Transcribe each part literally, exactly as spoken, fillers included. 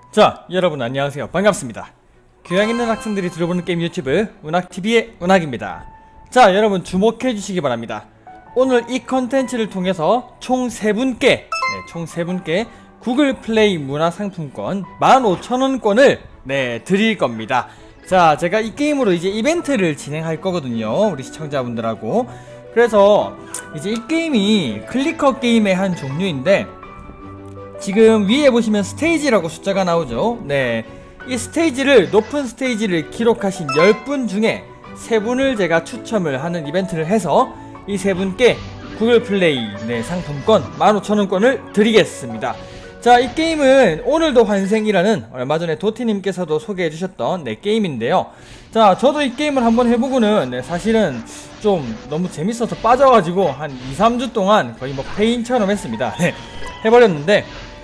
자, 여러분 안녕하세요. 반갑습니다. 교양 있는 학생들이 들어보는 게임 유튜브 운학티비의 운학입니다. 자, 여러분 주목해 주시기 바랍니다. 오늘 이 컨텐츠를 통해서 총 세 분께 네, 총 세 분께 구글 플레이 문화상품권 만 오천 원권을 네, 드릴 겁니다. 자, 제가 이 게임으로 이제 이벤트를 진행할 거거든요. 우리 시청자분들하고. 그래서 이제 이 게임이 클리커 게임의 한 종류인데, 지금 위에 보시면 스테이지라고 숫자가 나오죠. 네, 이 스테이지를 높은 스테이지를 기록하신 열 분 중에 세 분을 제가 추첨을 하는 이벤트를 해서 이 세 분께 구글 플레이 네, 상품권 만 오천 원권을 드리겠습니다. 자, 이 게임은 오늘도 환생이라는 얼마 전에 도티님께서도 소개해 주셨던 네, 게임인데요. 자, 저도 이 게임을 한번 해보고는 네, 사실은 좀 너무 재밌어서 빠져가지고 한 이, 삼 주 동안 거의 뭐 페인처럼 했습니다. 네, 해버렸는데,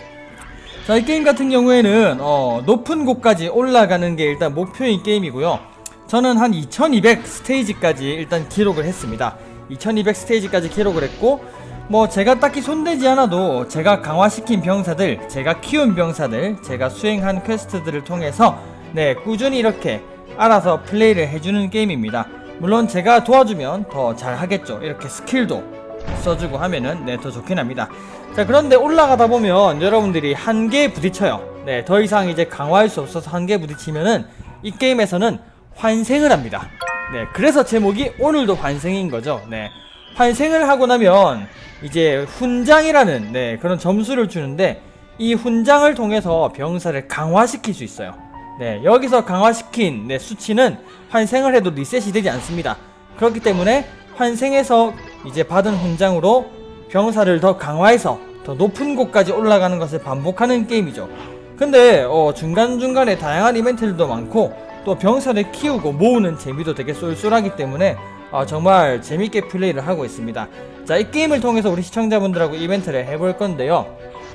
자, 이 게임 같은 경우에는 어, 높은 곳까지 올라가는 게 일단 목표인 게임이고요. 저는 한 이천이백 스테이지까지 일단 기록을 했습니다. 이천이백 스테이지까지 기록을 했고, 뭐 제가 딱히 손대지 않아도 제가 강화시킨 병사들, 제가 키운 병사들, 제가 수행한 퀘스트들을 통해서 네, 꾸준히 이렇게 알아서 플레이를 해주는 게임입니다. 물론 제가 도와주면 더 잘하겠죠. 이렇게 스킬도 써주고 하면은 네, 더 좋긴 합니다. 자, 그런데 올라가다 보면 여러분들이 한계에 부딪혀요. 네, 더 이상 이제 강화할 수 없어서 한계에 부딪히면은 이 게임에서는 환생을 합니다. 네, 그래서 제목이 오늘도 환생인 거죠. 네, 환생을 하고 나면 이제 훈장이라는 네, 그런 점수를 주는데, 이 훈장을 통해서 병사를 강화시킬 수 있어요. 네, 여기서 강화시킨 네, 수치는 환생을 해도 리셋이 되지 않습니다. 그렇기 때문에 환생해서 이제 받은 훈장으로 병사를 더 강화해서 더 높은 곳까지 올라가는 것을 반복하는 게임이죠. 근데 어, 중간중간에 다양한 이벤트들도 많고, 또 병사를 키우고 모으는 재미도 되게 쏠쏠하기 때문에 어, 정말 재밌게 플레이를 하고 있습니다. 자, 이 게임을 통해서 우리 시청자분들하고 이벤트를 해볼 건데요.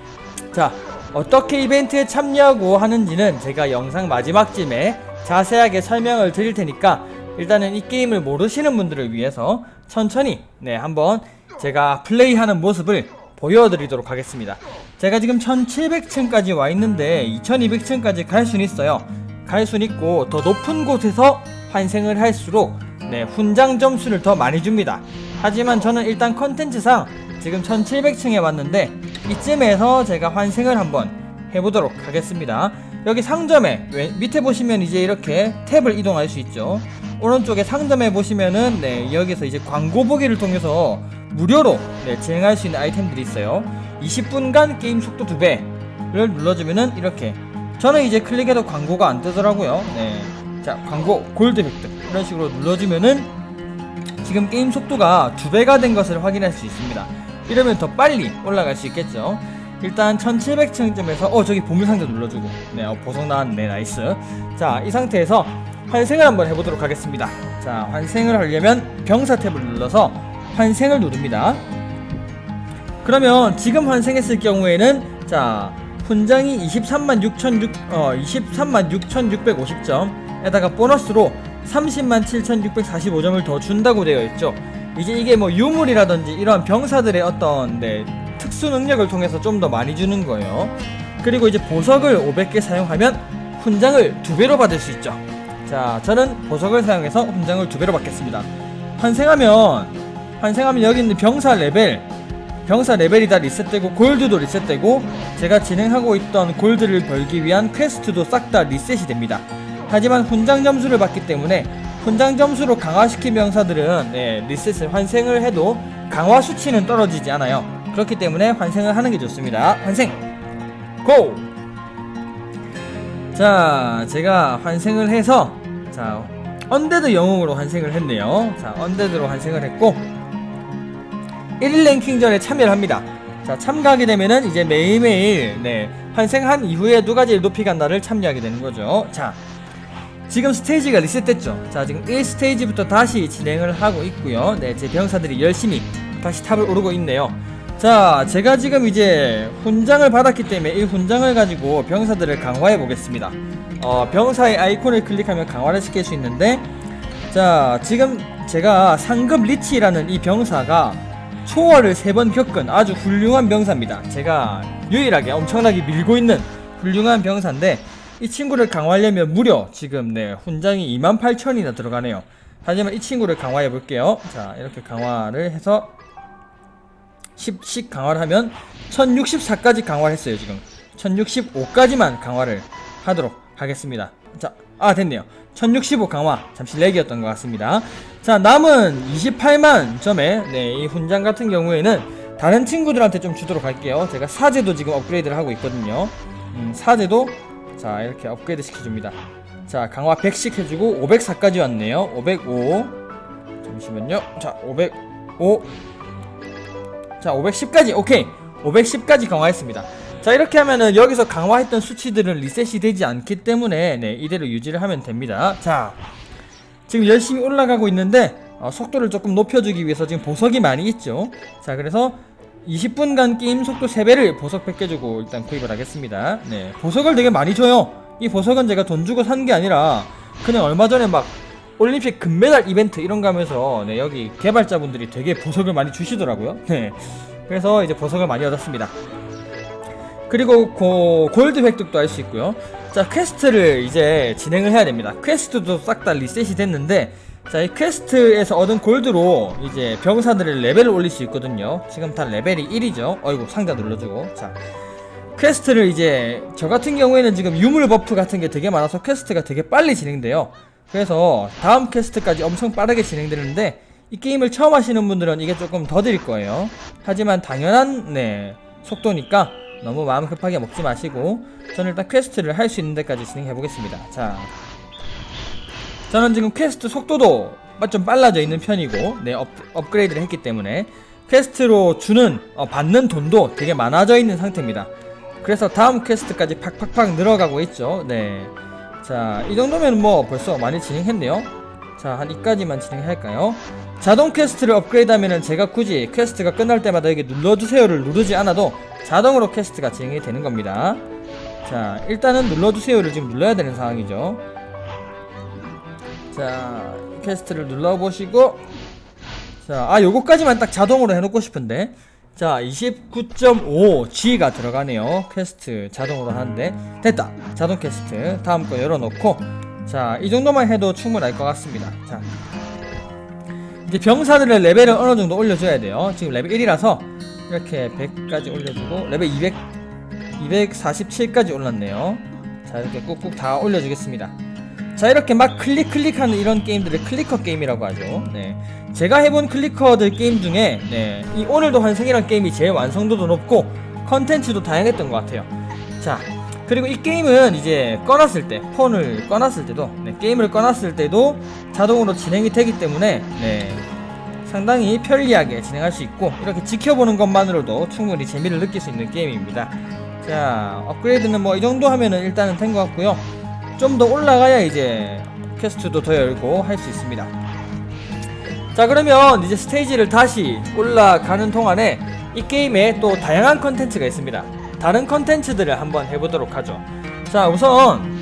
자, 어떻게 이벤트에 참여하고 하는지는 제가 영상 마지막쯤에 자세하게 설명을 드릴 테니까, 일단은 이 게임을 모르시는 분들을 위해서 천천히 네, 한번 제가 플레이하는 모습을 보여드리도록 하겠습니다. 제가 지금 천칠백 층까지 와 있는데 이천이백 층까지 갈 수는 있어요. 갈 수는 있고, 더 높은 곳에서 환생을 할수록 네, 훈장 점수를 더 많이 줍니다. 하지만 저는 일단 컨텐츠상 지금 천칠백 층에 왔는데, 이쯤에서 제가 환생을 한번 해보도록 하겠습니다. 여기 상점에 밑에 보시면 이제 이렇게 탭을 이동할 수 있죠. 오른쪽에 상점에 보시면은 네, 여기서 이제 광고 보기를 통해서 무료로 네, 진행할 수 있는 아이템들이 있어요. 이십 분간 게임 속도 두 배를 눌러주면은 이렇게, 저는 이제 클릭해도 광고가 안 뜨더라고요. 네, 자, 광고 골드 획득 이런 식으로 눌러주면은 지금 게임 속도가 두 배가 된 것을 확인할 수 있습니다. 이러면 더 빨리 올라갈 수 있겠죠. 일단 천칠백 층쯤에서 어 저기 보물상자 눌러주고, 네, 어, 보석 나왔네. 나이스. 자, 이 상태에서 환생을 한번 해보도록 하겠습니다. 자, 환생을 하려면 병사 탭을 눌러서 환생을 누릅니다. 그러면 지금 환생했을 경우에는 자, 훈장이 이십삼만 육천육백오십 점에다가 보너스로 삼십만 칠천육백사십오 점을 더 준다고 되어 있죠. 이제 이게 뭐 유물이라든지 이런 병사들의 어떤 네, 특수 능력을 통해서 좀 더 많이 주는 거예요. 그리고 이제 보석을 오백 개 사용하면 훈장을 두 배로 받을 수 있죠. 자, 저는 보석을 사용해서 훈장을 두 배로 받겠습니다. 환생하면 환생하면 여기 있는 병사 레벨, 병사 레벨이 다 리셋되고 골드도 리셋되고, 제가 진행하고 있던 골드를 벌기 위한 퀘스트도 싹 다 리셋이 됩니다. 하지만 훈장 점수를 받기 때문에 훈장 점수로 강화시킨 병사들은 네, 리셋을 환생을 해도 강화 수치는 떨어지지 않아요. 그렇기 때문에 환생을 하는 게 좋습니다. 환생 고! 자, 제가 환생을 해서 자, 언데드 영웅으로 환생을 했네요. 자, 언데드로 환생을 했고 일 일 랭킹전에 참여를 합니다. 자, 참가하게 되면은 이제 매일매일 네, 환생한 이후에 두 가지 높이 간다를 참여하게 되는 거죠. 자, 지금 스테이지가 리셋됐죠. 자, 지금 일 스테이지부터 다시 진행을 하고 있고요. 네, 제 병사들이 열심히 다시 탑을 오르고 있네요. 자, 제가 지금 이제 훈장을 받았기 때문에 이 훈장을 가지고 병사들을 강화해 보겠습니다. 어, 병사의 아이콘을 클릭하면 강화를 시킬 수 있는데, 자, 지금 제가 상급 리치라는 이 병사가 초월을 세 번 겪은 아주 훌륭한 병사입니다. 제가 유일하게 엄청나게 밀고 있는 훌륭한 병사인데 이 친구를 강화하려면 무려 지금 네 훈장이 이만 팔천이나 들어가네요. 하지만 이 친구를 강화해 볼게요. 자, 이렇게 강화를 해서 십씩 강화를 하면 천육십사까지 강화를 했어요. 지금 천육십오까지만 강화를 하도록 하겠습니다. 자, 아 됐네요. 천육십오 강화. 잠시 렉이었던 것 같습니다. 자, 남은 이십팔만 점의 네, 이 훈장 같은 경우에는 다른 친구들한테 좀 주도록 할게요. 제가 사제도 지금 업그레이드를 하고 있거든요. 음, 사제도 자 이렇게 업그레이드 시켜줍니다. 자, 강화 백씩 해주고 오백사까지 왔네요. 오백오. 잠시만요. 자, 오백오. 자, 오백십까지. 오케이. 오백십까지 강화했습니다. 자, 이렇게 하면은 여기서 강화했던 수치들은 리셋이 되지 않기 때문에 네, 이대로 유지를 하면 됩니다. 자, 지금 열심히 올라가고 있는데 어, 속도를 조금 높여주기 위해서 지금 보석이 많이 있죠. 자, 그래서 이십 분간 게임 속도 세 배를 보석 백 개 주고 일단 구입을 하겠습니다. 네, 보석을 되게 많이 줘요. 이 보석은 제가 돈 주고 산 게 아니라 그냥 얼마 전에 막 올림픽 금메달 이벤트 이런 거 하면서 네, 여기 개발자분들이 되게 보석을 많이 주시더라고요. 네, 그래서 이제 보석을 많이 얻었습니다. 그리고 고, 골드 획득도 할 수 있고요. 자, 퀘스트를 이제 진행을 해야 됩니다. 퀘스트도 싹 다 리셋이 됐는데 자, 이 퀘스트에서 얻은 골드로 이제 병사들의 레벨을 올릴 수 있거든요. 지금 다 레벨이 일이죠. 어이구, 상자 눌러주고. 자, 퀘스트를 이제 저 같은 경우에는 지금 유물 버프 같은 게 되게 많아서 퀘스트가 되게 빨리 진행돼요. 그래서 다음 퀘스트까지 엄청 빠르게 진행되는데 이 게임을 처음 하시는 분들은 이게 조금 더딜 거예요. 하지만 당연한 네 속도니까 너무 마음 급하게 먹지 마시고 저는 일단 퀘스트를 할 수 있는 데까지 진행해 보겠습니다. 자, 저는 지금 퀘스트 속도도 좀 빨라져 있는 편이고 네 업, 업그레이드를 했기 때문에 퀘스트로 주는 어, 받는 돈도 되게 많아져 있는 상태입니다. 그래서 다음 퀘스트까지 팍팍팍 늘어가고 있죠. 네, 자, 이 정도면 뭐 벌써 많이 진행했네요. 자, 한 이까지만 진행할까요? 자동 퀘스트를 업그레이드 하면은 제가 굳이 퀘스트가 끝날 때마다 여기 눌러주세요를 누르지 않아도 자동으로 퀘스트가 진행이 되는 겁니다. 자, 일단은 눌러주세요를 지금 눌러야 되는 상황이죠. 자, 퀘스트를 눌러보시고 자, 아 요거까지만 딱 자동으로 해놓고 싶은데 자, 이십구 점 오 지가 들어가네요. 퀘스트 자동으로 하는데 됐다. 자동 퀘스트 다음 거 열어놓고 자, 이 정도만 해도 충분할 것 같습니다. 자, 이제 병사들의 레벨을 어느정도 올려줘야 돼요. 지금 레벨 일이라서 이렇게 백까지 올려주고 레벨 이백, 이백사십칠까지 올랐네요. 자, 이렇게 꾹꾹 다 올려주겠습니다. 자, 이렇게 막 클릭 클릭하는 이런 게임들을 클리커 게임이라고 하죠. 네, 제가 해본 클리커들 게임 중에 네, 이 오늘도 환생이란 게임이 제일 완성도도 높고 컨텐츠도 다양했던 것 같아요. 자, 그리고 이 게임은 이제 꺼놨을 때 폰을 꺼놨을 때도 네, 게임을 꺼놨을 때도 자동으로 진행이 되기 때문에 네, 상당히 편리하게 진행할 수 있고 이렇게 지켜보는 것만으로도 충분히 재미를 느낄 수 있는 게임입니다. 자, 업그레이드는 뭐 이 정도 하면은 일단은 된 것 같고요. 좀 더 올라가야 이제 퀘스트도 더 열고 할 수 있습니다. 자, 그러면 이제 스테이지를 다시 올라가는 동안에 이 게임에 또 다양한 컨텐츠가 있습니다. 다른 컨텐츠들을 한번 해보도록 하죠. 자, 우선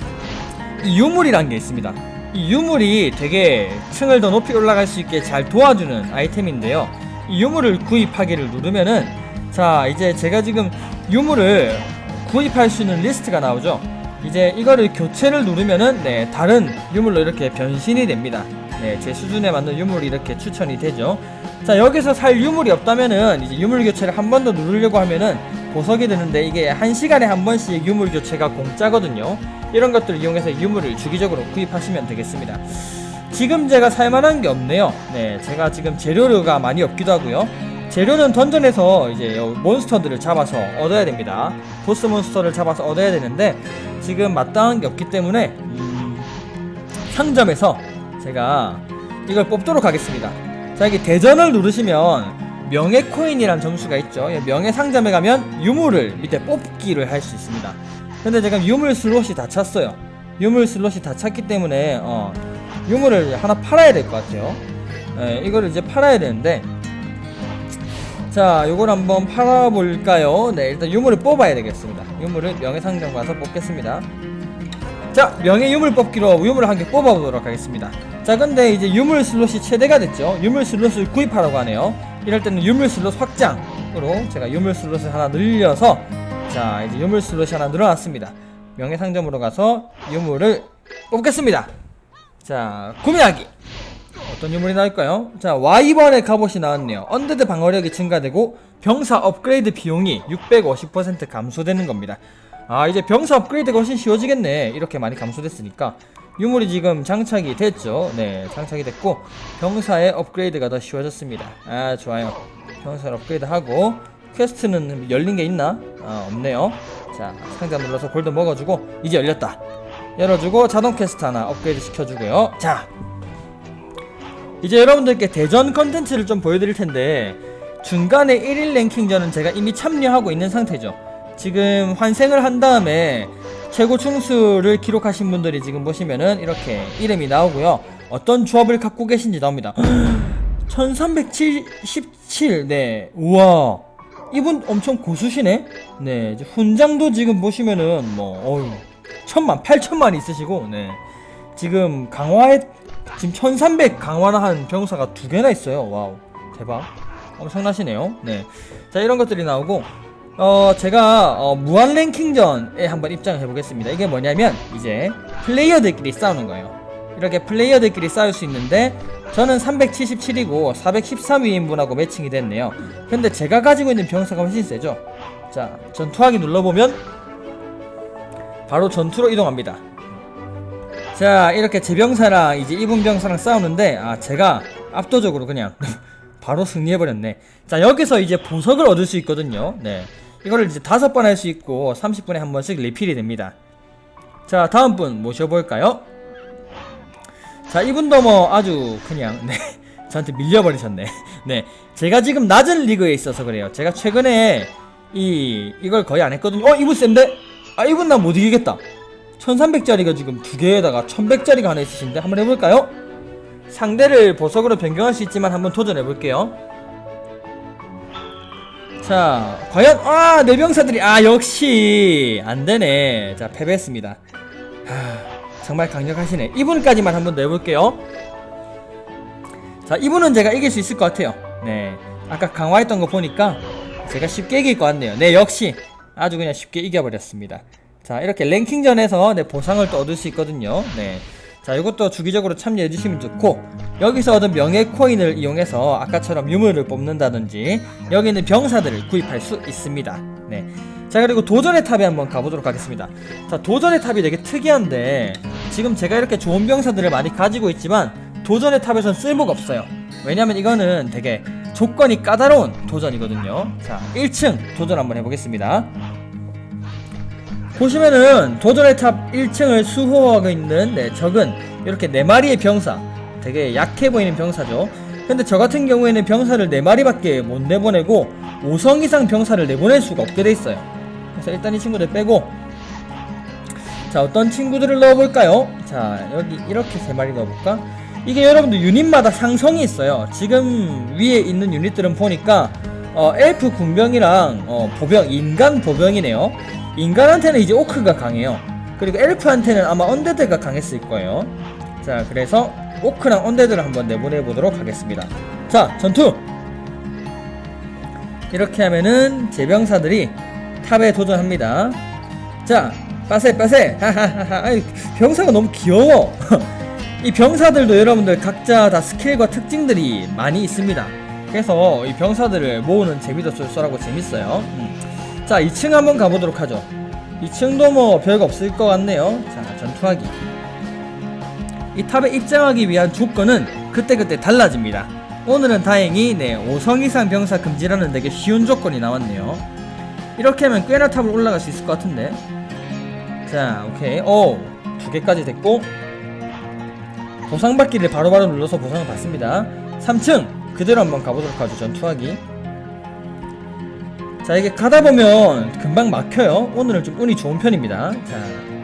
이 유물이란 게 있습니다. 이 유물이 되게 층을 더 높이 올라갈 수 있게 잘 도와주는 아이템인데요. 이 유물을 구입하기를 누르면은 자, 이제 제가 지금 유물을 구입할 수 있는 리스트가 나오죠. 이제 이거를 교체를 누르면은 네, 다른 유물로 이렇게 변신이 됩니다. 네, 제 수준에 맞는 유물이 이렇게 추천이 되죠. 자, 여기서 살 유물이 없다면은 이제 유물 교체를 한 번 더 누르려고 하면은 보석이 되는데 이게 한 시간에 한 번씩 유물 교체가 공짜거든요. 이런 것들을 이용해서 유물을 주기적으로 구입하시면 되겠습니다. 지금 제가 살만한 게 없네요. 네, 제가 지금 재료가 많이 없기도 하고요. 재료는 던전에서 이제 몬스터들을 잡아서 얻어야 됩니다. 보스 몬스터를 잡아서 얻어야 되는데 지금 마땅한 게 없기 때문에 음, 상점에서 제가 이걸 뽑도록 하겠습니다. 자, 여기 대전을 누르시면 명예 코인이란 점수가 있죠. 명예 상점에 가면 유물을 밑에 뽑기를 할 수 있습니다. 근데 제가 유물 슬롯이 다 찼어요. 유물 슬롯이 다 찼기 때문에 어, 유물을 하나 팔아야 될 것 같아요. 네, 이거를 이제 팔아야 되는데 자, 요걸 한번 팔아볼까요? 네, 일단 유물을 뽑아야 되겠습니다. 유물을 명예상점 가서 뽑겠습니다. 자, 명예 유물 뽑기로 유물을 한 개 뽑아보도록 하겠습니다. 자, 근데 이제 유물 슬롯이 최대가 됐죠. 유물 슬롯을 구입하라고 하네요. 이럴 때는 유물 슬롯 확장으로 제가 유물 슬롯을 하나 늘려서 자 이제 유물 슬롯이 하나 늘어났습니다. 명예상점으로 가서 유물을 뽑겠습니다. 자 구매하기. 어떤 유물이 나올까요? 자 와이번의 갑옷이 나왔네요. 언데드 방어력이 증가되고 병사 업그레이드 비용이 육백오십 퍼센트 감소되는 겁니다. 아 이제 병사 업그레이드가 훨씬 쉬워지겠네. 이렇게 많이 감소됐으니까. 유물이 지금 장착이 됐죠. 네 장착이 됐고 병사의 업그레이드가 더 쉬워졌습니다. 아 좋아요. 병사를 업그레이드 하고 퀘스트는 열린게 있나? 아 없네요. 자 상자 눌러서 골드 먹어주고 이제 열렸다. 열어주고 자동 퀘스트 하나 업그레이드 시켜주고요. 자 이제 여러분들께 대전 컨텐츠를 좀 보여드릴텐데 중간에 일 일 랭킹전은 제가 이미 참여하고 있는 상태죠. 지금 환생을 한 다음에 최고 충수를 기록하신 분들이 지금 보시면은 이렇게 이름이 나오고요. 어떤 조합을 갖고 계신지 나옵니다. 천삼백칠십칠. 네 우와 이분 엄청 고수시네. 네 이제 훈장도 지금 보시면은 뭐 어휴 천만 팔천만 있으시고 네 지금 강화에 지금 천삼백 강화한 병사가 두 개나 있어요. 와우 대박 엄청나시네요. 네 자 이런 것들이 나오고 어 제가 어, 무한 랭킹전에 한번 입장을 해보겠습니다. 이게 뭐냐면 이제 플레이어들끼리 싸우는 거예요. 이렇게 플레이어들끼리 싸울 수 있는데 저는 삼백칠십칠이고 사백십삼 위인분하고 매칭이 됐네요. 근데 제가 가지고 있는 병사가 훨씬 세죠. 자 전투하기 눌러보면 바로 전투로 이동합니다. 자 이렇게 제 병사랑 이제 이분 병사랑 싸우는데 아 제가 압도적으로 그냥 바로 승리해버렸네. 자 여기서 이제 보석을 얻을 수 있거든요. 네 이거를 이제 다섯 번 할 수 있고 삼십 분에 한 번씩 리필이 됩니다. 자 다음 분 모셔볼까요? 자 이분도 뭐 아주 그냥 네 저한테 밀려버리셨네. 네 제가 지금 낮은 리그에 있어서 그래요. 제가 최근에 이 이걸 거의 안 했거든요. 어 이분 센데? 아 이분 나 못 이기겠다. 천삼백짜리가 지금 두 개에다가 천백짜리가 하나 있으신데 한번 해볼까요? 상대를 보석으로 변경할 수 있지만 한번 도전해볼게요. 자 과연 아 내 병사들이 아 역시 안되네. 자 패배했습니다. 하, 정말 강력하시네. 이분까지만 한번 내볼게요. 자 이분은 제가 이길 수 있을 것 같아요. 네 아까 강화했던 거 보니까 제가 쉽게 이길 것 같네요. 네 역시 아주 그냥 쉽게 이겨버렸습니다. 자 이렇게 랭킹전에서 네 보상을 또 얻을 수 있거든요. 네 자 이것도 주기적으로 참여해주시면 좋고 여기서 얻은 명예 코인을 이용해서 아까처럼 유물을 뽑는다든지 여기 있는 병사들을 구입할 수 있습니다. 네 자 그리고 도전의 탑에 한번 가보도록 하겠습니다. 자 도전의 탑이 되게 특이한데 지금 제가 이렇게 좋은 병사들을 많이 가지고 있지만 도전의 탑에선 쓸모가 없어요. 왜냐면 이거는 되게 조건이 까다로운 도전이거든요. 자 일 층 도전 한번 해보겠습니다. 보시면은 도전의 탑 일 층을 수호하고 있는 네, 적은 이렇게 네 마리의 병사, 되게 약해 보이는 병사죠. 근데 저 같은 경우에는 병사를 네 마리밖에 못 내보내고 오 성 이상 병사를 내보낼 수가 없게 돼 있어요. 그래서 일단 이 친구들 빼고 자 어떤 친구들을 넣어볼까요? 자 여기 이렇게 세 마리 넣어볼까? 이게 여러분들 유닛마다 상성이 있어요. 지금 위에 있는 유닛들은 보니까 어, 엘프 군병이랑 어, 보병, 인간 보병이네요. 인간한테는 이제 오크가 강해요. 그리고 엘프한테는 아마 언데드가 강했을 거예요. 자 그래서 오크랑 언데드를 한번 내보내보도록 하겠습니다. 자 전투! 이렇게 하면은 제 병사들이 탑에 도전합니다. 자 빠세 빠세 하하하하 병사가 너무 귀여워. 이 병사들도 여러분들 각자 다 스킬과 특징들이 많이 있습니다. 그래서 이 병사들을 모으는 재미도 쏠쏠하고 재밌어요. 음. 자 이 층 한번 가보도록 하죠. 이 층도 뭐 별거 없을 것 같네요. 자 전투하기. 이 탑에 입장하기 위한 조건은 그때그때 달라집니다. 오늘은 다행히 네 오 성 이상 병사 금지라는 되게 쉬운 조건이 나왔네요. 이렇게 하면 꽤나 탑을 올라갈 수 있을 것 같은데. 자 오케이 오 두 개까지 됐고 보상받기를 바로바로 눌러서 보상을 받습니다. 삼 층 그대로 한번 가보도록 하죠. 전투하기. 자 이게 가다보면 금방 막혀요. 오늘은 좀 운이 좋은 편입니다. 자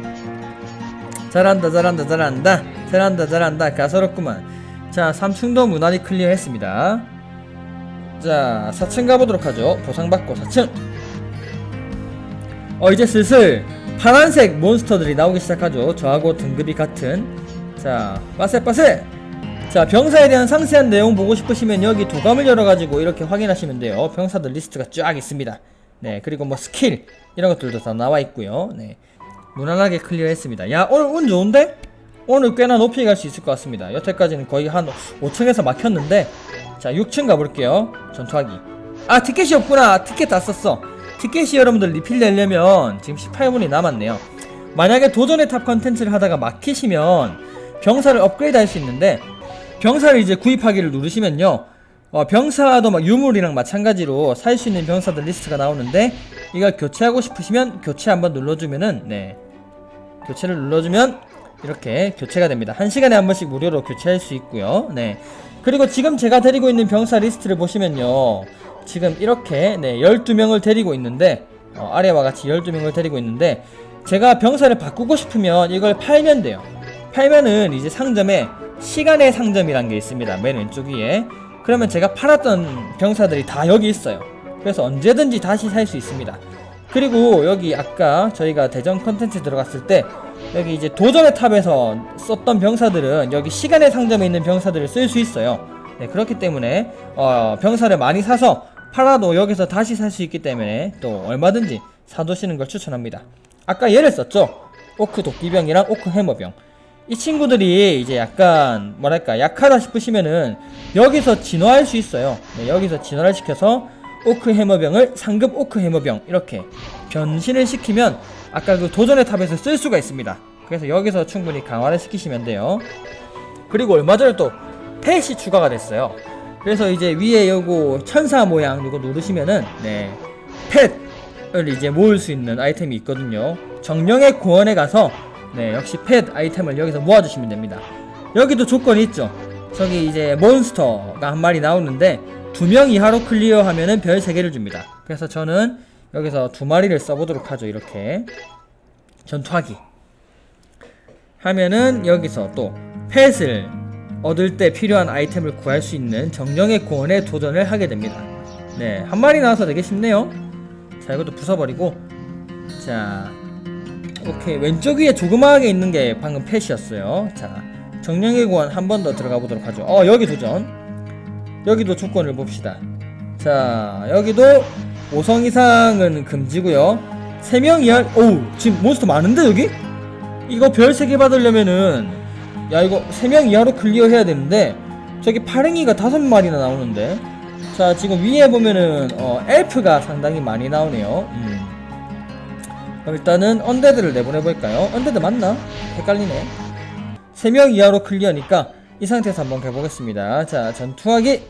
잘한다 잘한다 잘한다 잘한다 잘한다 가소롭구만. 자 삼 층도 무난히 클리어 했습니다. 자 사 층 가보도록 하죠. 보상받고 사 층. 어 이제 슬슬 파란색 몬스터들이 나오기 시작하죠. 저하고 등급이 같은. 자 빠세 빠세. 자 병사에 대한 상세한 내용 보고 싶으시면 여기 도감을 열어가지고 이렇게 확인하시면 돼요. 병사들 리스트가 쫙 있습니다. 네, 그리고 뭐 스킬 이런 것들도 다 나와 있고요. 네, 무난하게 클리어했습니다. 야, 오늘 운 좋은데? 오늘 꽤나 높이 갈 수 있을 것 같습니다. 여태까지는 거의 한 오 층에서 막혔는데, 자, 육 층 가볼게요. 전투하기. 아, 티켓이 없구나. 티켓 다 썼어. 티켓이 여러분들 리필 내려면 지금 십팔 분이 남았네요. 만약에 도전의 탑 컨텐츠를 하다가 막히시면 병사를 업그레이드 할 수 있는데, 병사를 이제 구입하기를 누르시면요, 어, 병사도 막 유물이랑 마찬가지로 살 수 있는 병사들 리스트가 나오는데, 이걸 교체하고 싶으시면 교체 한번 눌러주면은, 네, 교체를 눌러주면 이렇게 교체가 됩니다. 한 시간에 한 번씩 무료로 교체할 수 있고요. 네, 그리고 지금 제가 데리고 있는 병사 리스트를 보시면요, 지금 이렇게 네 열두 명을 데리고 있는데, 어, 아래와 같이 열두 명을 데리고 있는데, 제가 병사를 바꾸고 싶으면 이걸 팔면 돼요. 팔면은 이제 상점에 시간의 상점이란 게 있습니다. 맨 왼쪽 위에. 그러면 제가 팔았던 병사들이 다 여기 있어요. 그래서 언제든지 다시 살 수 있습니다. 그리고 여기 아까 저희가 대전 컨텐츠 들어갔을 때 여기 이제 도전의 탑에서 썼던 병사들은 여기 시간의 상점에 있는 병사들을 쓸 수 있어요. 네, 그렇기 때문에 어, 병사를 많이 사서 팔아도 여기서 다시 살 수 있기 때문에 또 얼마든지 사두시는 걸 추천합니다. 아까 얘를 썼죠. 오크 도끼병이랑 오크 해머병. 이 친구들이 이제 약간 뭐랄까 약하다 싶으시면은 여기서 진화할 수 있어요. 네, 여기서 진화를 시켜서 오크 해머병을 상급 오크 해머병 이렇게 변신을 시키면 아까 그 도전의 탑에서 쓸 수가 있습니다. 그래서 여기서 충분히 강화를 시키시면 돼요. 그리고 얼마 전에 또 펫이 추가가 됐어요. 그래서 이제 위에 요거 천사 모양 요거 누르시면은 네 펫을 이제 모을 수 있는 아이템이 있거든요. 정령의 고원에 가서 네 역시 펫 아이템을 여기서 모아주시면 됩니다. 여기도 조건이 있죠. 저기 이제 몬스터가 한 마리 나오는데 두 명 이하로 클리어하면은 별 세 개를 줍니다. 그래서 저는 여기서 두 마리를 써보도록 하죠. 이렇게 전투하기 하면은 여기서 또 펫을 얻을 때 필요한 아이템을 구할 수 있는 정령의 고원에 도전을 하게 됩니다. 네, 한 마리 나와서 되게 쉽네요. 자, 이것도 부숴버리고, 자, 오케이. 왼쪽 위에 조그마하게 있는 게 방금 펫이었어요. 자, 정령의 고원 한 번 더 들어가 보도록 하죠. 어, 여기 도전. 여기도 조건을 봅시다. 자, 여기도 오 성 이상은 금지고요. 세 명 이하, 오우, 지금 몬스터 많은데 여기? 이거 별 세 개 받으려면은, 야, 이거 세 명 이하로 클리어 해야 되는데, 저기 파랭이가 다섯 마리나 나오는데, 자, 지금 위에 보면은, 어, 엘프가 상당히 많이 나오네요. 음. 그럼 일단은 언데드를 내보내볼까요? 언데드 맞나? 헷갈리네. 세 명 이하로 클리어니까 이 상태에서 한번 해보겠습니다. 자, 전투하기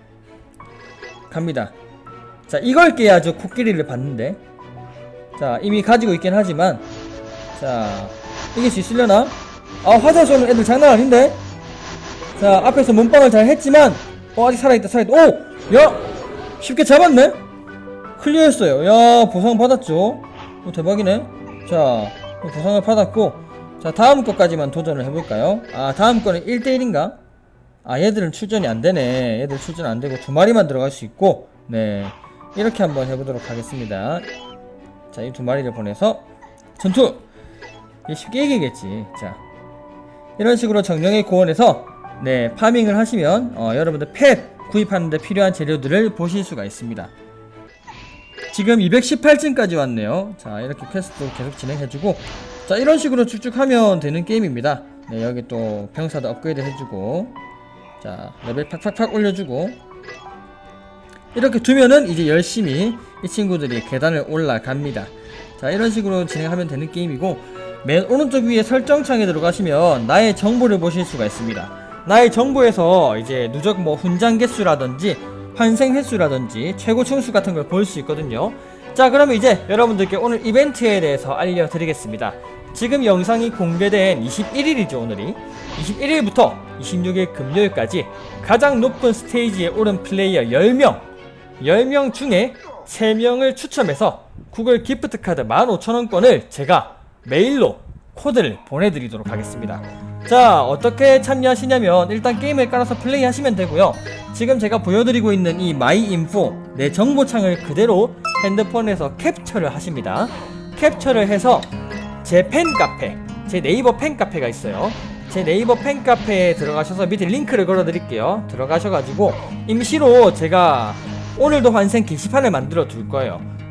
갑니다. 자, 이걸 깨야죠. 코끼리를 봤는데, 자, 이미 가지고 있긴 하지만, 자, 이길 수 있으려나? 아, 화살 쏘는 애들 장난 아닌데? 자, 앞에서 몸빵을 잘 했지만, 어, 아직 살아있다, 살아있다. 오! 야! 쉽게 잡았네? 클리어했어요. 야, 보상 받았죠? 오, 대박이네. 자, 보상을 받았고, 자, 다음 것까지만 도전을 해볼까요? 아, 다음 거는 일 대 일인가? 아, 얘들은 출전이 안되네. 얘들 출전 안되고 두 마리만 들어갈 수 있고, 네, 이렇게 한번 해보도록 하겠습니다. 자, 이 두 마리를 보내서 전투! 이게 쉽게 이기겠지. 자, 이런 식으로 정령의 고원에서 네 파밍을 하시면 어, 여러분들 펫 구입하는데 필요한 재료들을 보실 수가 있습니다. 지금 이백십팔 층까지 왔네요. 자, 이렇게 퀘스트도 계속 진행해주고, 자, 이런 식으로 쭉쭉 하면 되는 게임입니다. 네, 여기 또 병사도 업그레이드 해주고, 자, 레벨 팍팍팍 올려주고, 이렇게 두면은 이제 열심히 이 친구들이 계단을 올라갑니다. 자, 이런 식으로 진행하면 되는 게임이고, 맨 오른쪽 위에 설정창에 들어가시면 나의 정보를 보실 수가 있습니다. 나의 정보에서 이제 누적 뭐 훈장 개수라든지 환생 횟수라든지 최고 층수 같은 걸 볼 수 있거든요. 자, 그러면 이제 여러분들께 오늘 이벤트에 대해서 알려드리겠습니다. 지금 영상이 공개된 이십일 일이죠 오늘이. 이십일 일부터 이십육 일 금요일까지 가장 높은 스테이지에 오른 플레이어 열 명 열 명 중에 세 명을 추첨해서 구글 기프트 카드 만 오천 원권을 제가 메일로 코드를 보내드리도록 하겠습니다. 자, 어떻게 참여하시냐면 일단 게임을 깔아서 플레이 하시면 되고요. 지금 제가 보여드리고 있는 이 마이 인포 내 정보창을 그대로 핸드폰에서 캡처를 하십니다. 캡처를 해서 제 팬카페, 제 네이버 팬카페가 있어요. 제 네이버 팬카페에 들어가셔서 밑에 링크를 걸어 드릴게요. 들어가셔가지고 임시로 제가 오늘도 환생 게시판을 만들어 둘 거예요.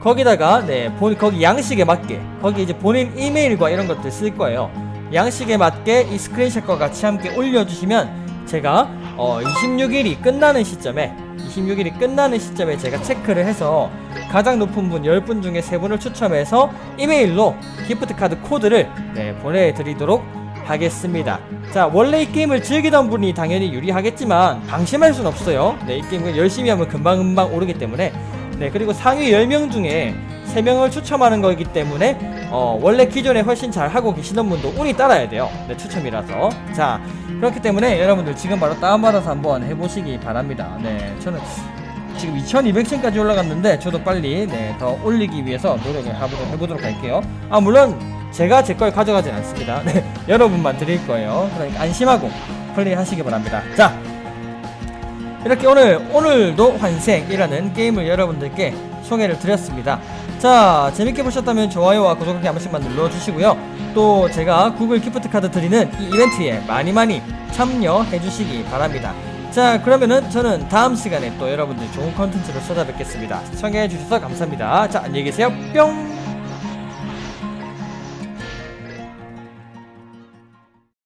거기다가 네, 본, 거기 양식에 맞게 거기 이제 본인 이메일과 이런 것들 쓸 거예요. 양식에 맞게 이 스크린샷과 같이 함께 올려주시면 제가 어, 이십육 일이 끝나는 시점에 이십육 일이 끝나는 시점에 제가 체크를 해서 가장 높은 분 열 분 중에 세 분을 추첨해서 이메일로 기프트카드 코드를 네, 보내드리도록 하겠습니다. 자, 원래 이 게임을 즐기던 분이 당연히 유리하겠지만 방심할 순 없어요. 네, 이 게임을 열심히 하면 금방금방 오르기 때문에. 네, 그리고 상위 열 명 중에 세 명을 추첨하는 거기 때문에 어, 원래 기존에 훨씬 잘 하고 계시던 분도 운이 따라야 돼요. 네, 추첨이라서. 자, 그렇기 때문에 여러분들 지금 바로 다운받아서 한번 해보시기 바랍니다. 네, 저는 지금 이천이백 층까지 올라갔는데 저도 빨리 네, 더 올리기 위해서 노력을 해보도록, 해보도록 할게요. 아, 물론 제가 제 걸 가져가진 않습니다. 네, 여러분만 드릴 거예요. 그러니까 안심하고 플레이하시기 바랍니다. 자, 이렇게 오늘 오늘도 환생이라는 게임을 여러분들께 소개를 드렸습니다. 자, 재밌게 보셨다면 좋아요와 구독하기 한 번씩만 눌러주시고요. 또 제가 구글 기프트카드 드리는 이 이벤트에 많이 많이 참여해 주시기 바랍니다. 자, 그러면은 저는 다음 시간에 또 여러분들 좋은 컨텐츠로 찾아뵙겠습니다. 시청해 주셔서 감사합니다. 자, 안녕히 계세요. 뿅.